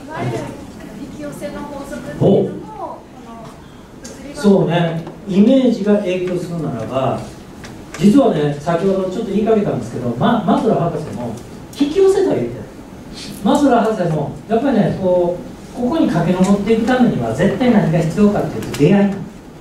わゆる引き寄せの法則っていうのもこの物理学。 そうね、イメージが影響するならば、実はね、先ほどちょっと言いかけたんですけど、マズロー博士も引き寄せとは言ってない。マズロー博士もやっぱりね、ここに駆け上っていくためには絶対何が必要かっていうと出会い。例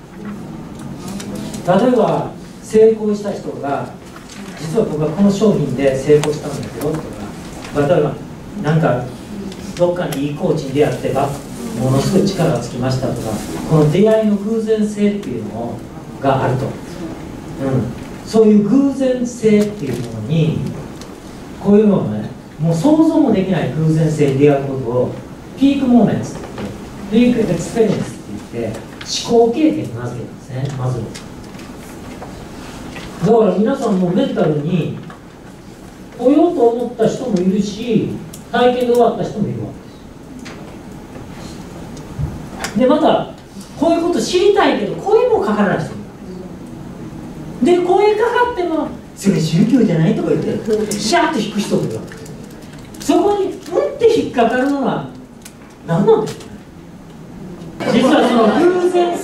えば成功した人が、実は僕はこの商品で成功したんだけどとか、例えばなんかどっかにいいコーチに出会ってものすごい力がつきましたとか、この出会いの偶然性っていうのがあると、そういう偶然性っていうものに、こういうのをね、もう想像もできない偶然性に出会うことをピークモーメンツって言って、ピークエクスペリエンスって言って思考経験と名付けたんですね、まずは。だから皆さんもメンタルに来ようと思った人もいるし、体験で終わった人もいるわけです。でまたこういうこと知りたいけど声もかからない人もいる。で声かかってもそれ宗教じゃないとか言ってシャーッと引く人もいるわけです。そこにって引っかかるのは何なんですかね。実はその偶然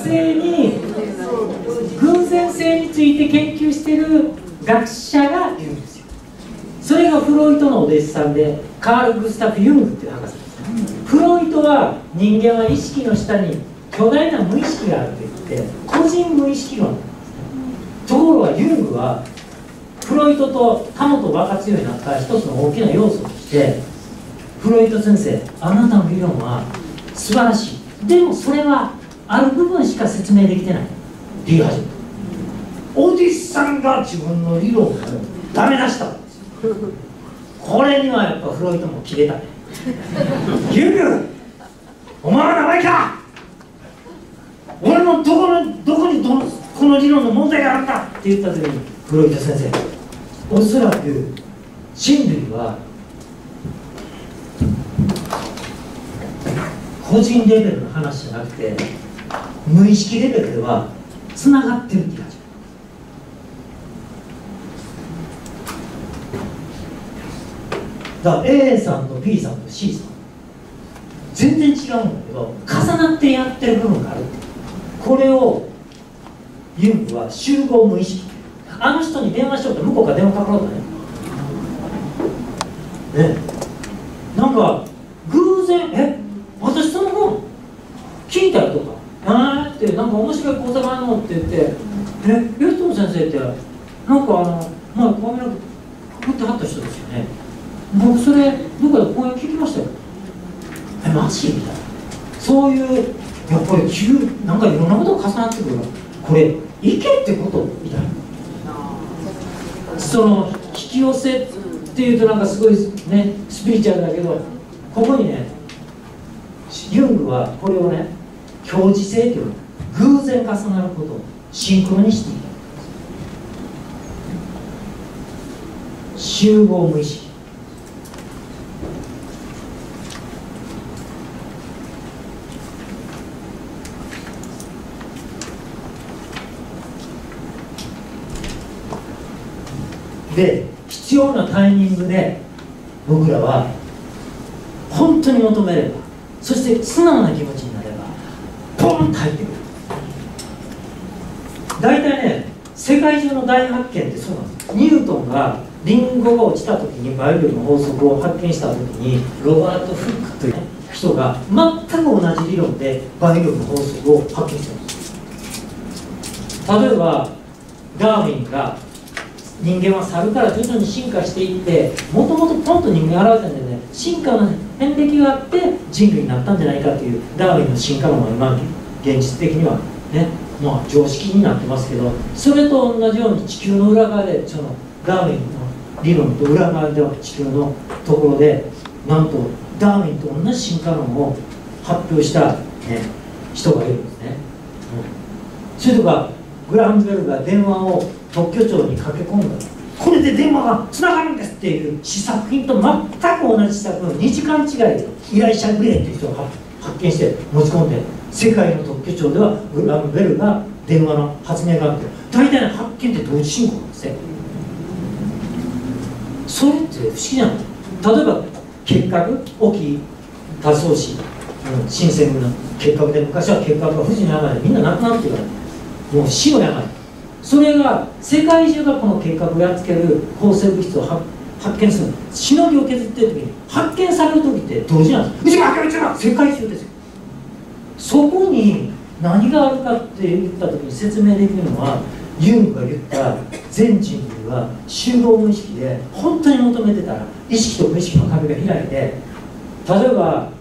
性について研究している学者がいるんですよ。それがフロイトのお弟子さんでカール・グスタフ・ユングっていう博士です。フロイトは人間は意識の下に巨大な無意識があると言って個人無意識論なんですね。ところがユングはフロイトと他もと分かつようになった一つの大きな要素として、フロイト先生、あなたの理論は素晴らしい、でもそれはある部分しか説明できてないって言い始めた。お弟子さんが自分の理論をダメ出したんですよ。これにはやっぱフロイトもキレたね。ユング、お前は名前か、俺のどこにこの理論の問題があるんだって言った時に、フロイト先生、おそらく人類は個人レベルの話じゃなくて無意識レベルではつながってるって感じ。だから A さんと B さんと C さん全然違うんだけど重なってやってる部分がある。これをユングは集合無意識。あの人に電話しようって向こうから電話かかろうとね。なんか偶然私その本聞いたよとかってなんか面白い講座があるのって言って吉友先生ってなんか前髪の毛かぶってはった人ですよね。僕それどこかで講演聞きましたよ。マジみたいな。そういうやっぱりなんかいろんなことが重なってくるからこれいけってことみたいな。その引き寄せっていうとなんかすごいねスピリチュアルだけど、ここにねユングはこれをね共時性という偶然重なることをシンクロニシティ、集合無意識。で必要なタイミングで僕らは本当に求めれば、そして素直な気持ちになればポンと入ってくる。大体ね世界中の大発見ってそうなんです。ニュートンがリンゴが落ちた時にバイオリンの法則を発見した時にロバート・フックという人が全く同じ理論でバイオリンの法則を発見したんです。例えばダーウィンが人間は猿から徐々に進化していってもともとポンと人間が現れたんでね、進化の遍歴があって人類になったんじゃないかというダーウィンの進化論は今現実的にはね常識になってますけど、それと同じように地球の裏側でそのダーウィンの理論と裏側では地球のところでなんとダーウィンと同じ進化論を発表した、人がいるんですね。それとかグラハムベルが電話を特許庁に駆け込んだ、これで電話がつながるんですっていう試作品と全く同じ試作品を2時間違いで依頼者グレーという人が発見して持ち込んで、世界の特許庁ではグラハムベルが電話の発明があって大体の発見って同時進行なんですね。それって不思議じゃない。例えば結核起き多層子、新鮮な結核で、昔は結核が不治の病でみんな亡くなってるから、もう死の病。それが世界中がこの結核をやっつける抗生物質を発見する、しのぎを削ってる時に発見される時って同時なんです。うちが発見してるのは世界中ですよ。そこに何があるかって言った時に説明できるのは、ユングが言った全人類は集合無意識で本当に求めてたら意識と無意識の壁が開いて、例えば